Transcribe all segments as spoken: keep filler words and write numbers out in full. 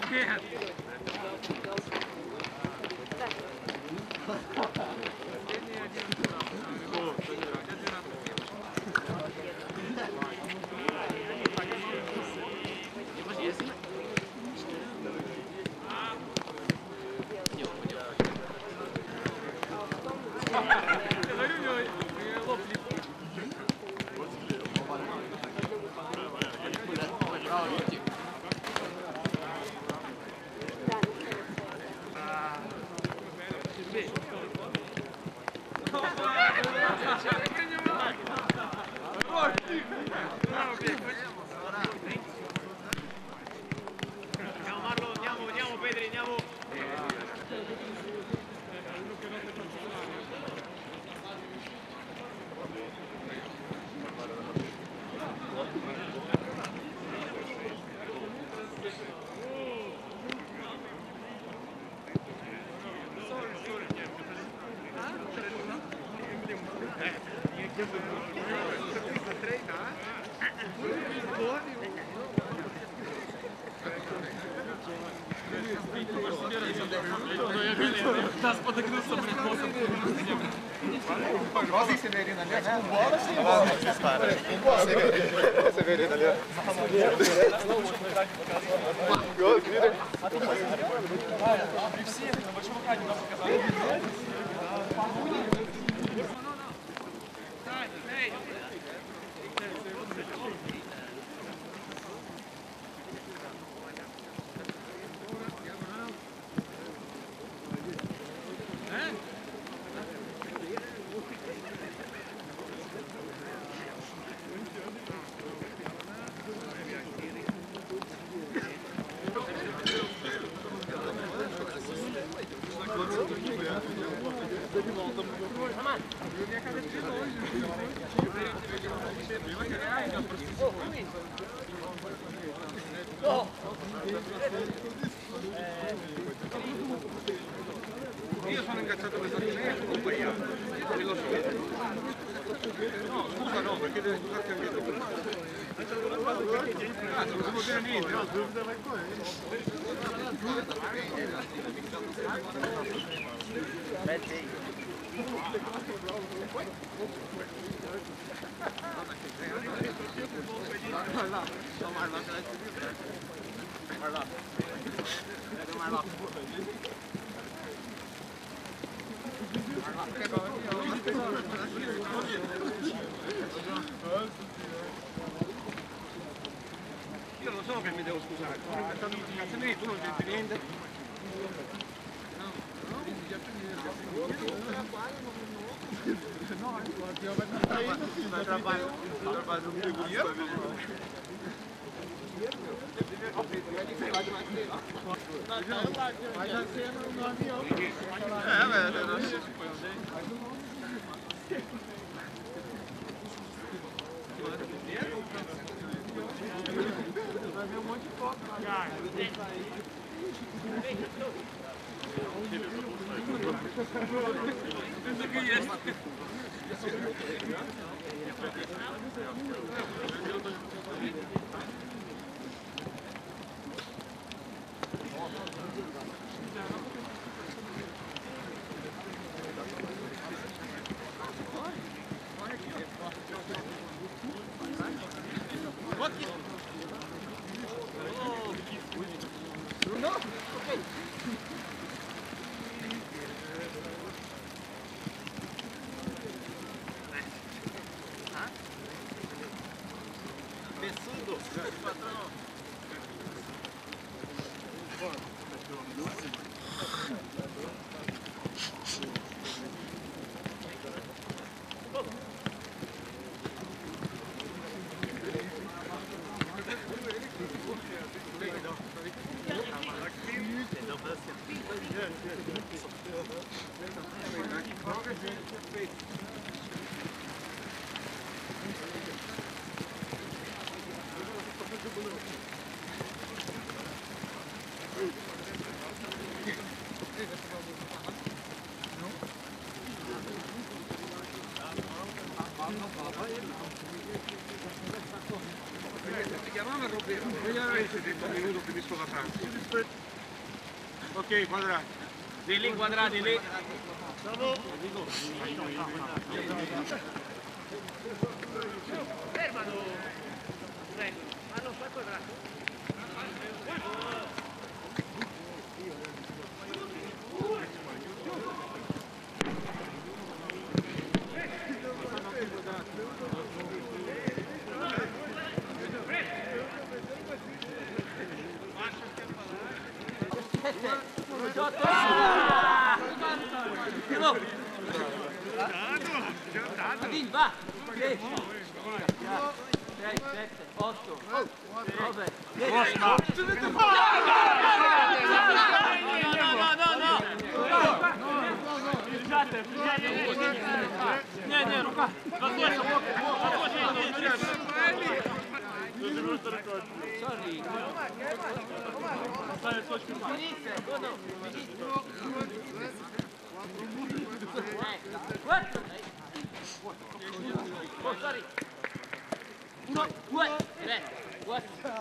Andiamo Marlo, andiamo, andiamo Pedri, andiamo. Да, сподогнулся прикосом. Quase Severino ali, né? Severino ali. Io sono ingaggiato questa mattina con sbagliato. Quello so. No, scusa no, perché devi scusarti anche tu. Ah, non devo dire niente, no? Io non so che mi devo scusare, sono incazzato con cazzo miei, tu non c'entri niente. Ti chiamava Roberto, poi avete detto un minuto che mi sto da pranzo. Ok, quadrati. Di lì, quadrati lì. Fermalo. Prego. Ah no, fai quadrato. Adin, va! dieci, sei, sette, otto, nove, dieci. No, no, no, no! Scusate, niente, non fa! Non riesco, sorry. Finisse, secondo, quattro, oh, sorry. Uno, due, tre, quattro,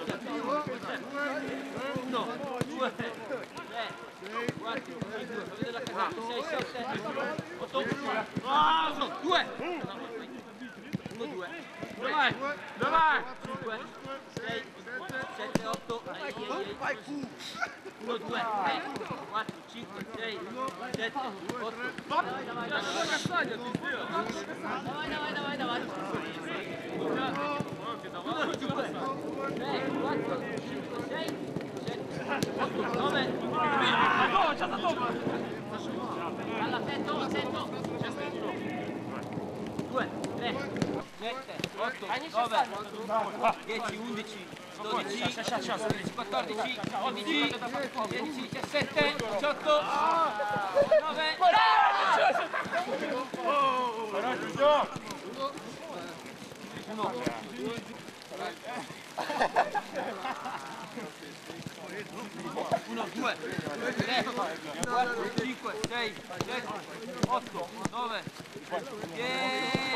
uno, due, tre, quattro, cinque, vedete la casata, sei, sette, otto, uno, due, uno, due, vai, vai, cinque, sei, sette, otto, uno, due, tre, quattro, cinque, sei, sette, otto, vai, vai, vai, vai, uno, due, tre, quattro, cinque, sei, sette, otto, nove, all'attento, attento, due, tre, sette, otto, nove, dieci, undici, dodici, tredici, quattordici, quindici, sedici, diciassette, diciotto, nove, uno, uno, due, tre, quattro, cinque, sei, sette, otto, nove, dieci,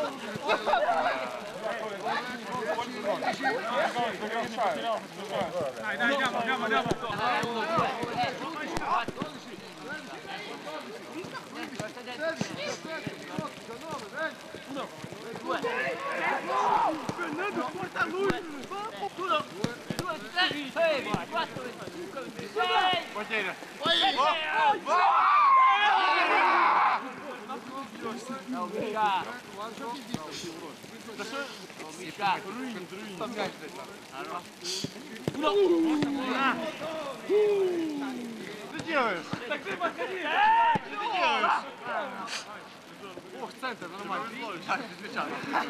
Dai, dai, andiamo, andiamo, andiamo. uno, due, tre, quattro, uno, due, Fernando, porta lui. uno, due, tre, sei, quattro, cinque, sei, Portiere. no, mica, no, mica, uno, Oh, senta, non ho mai visto. Speciale.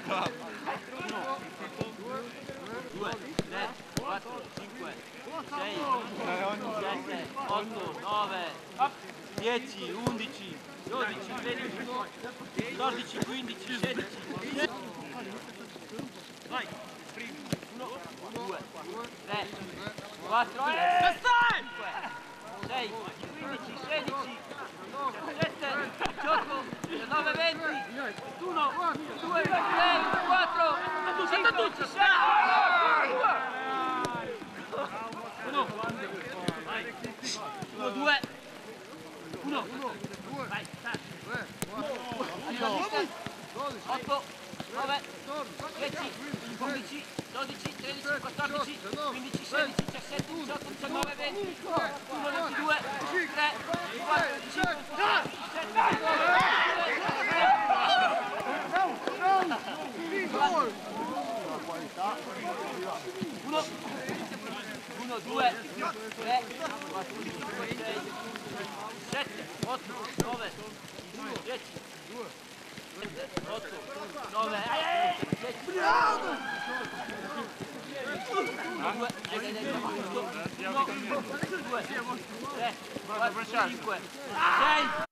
due, tre, quattro, cinque, sei, sette, otto, nove, dieci, undici, dodici, tredici, quattordici, quindici, sedici, vai, uno, due, tre, quattro, cinque, sei, quindici, sedici, diciassette, diciotto, diciannove, venti, ventuno, due, tre, quattro, cinque, sei, uno, uno, due, uno, vai, otto, nove, dieci, undici, dodici, tredici, quattordici, quindici, sedici, diciassette, diciotto, diciannove, venti, uno, ventidue, tre, quattro, cinque, sei, uno, uno, due, tre, quattro, cinque, sei, sette, otto, nove, dieci, otto, nove, dieci, due, tre, quattro, cinque, sei,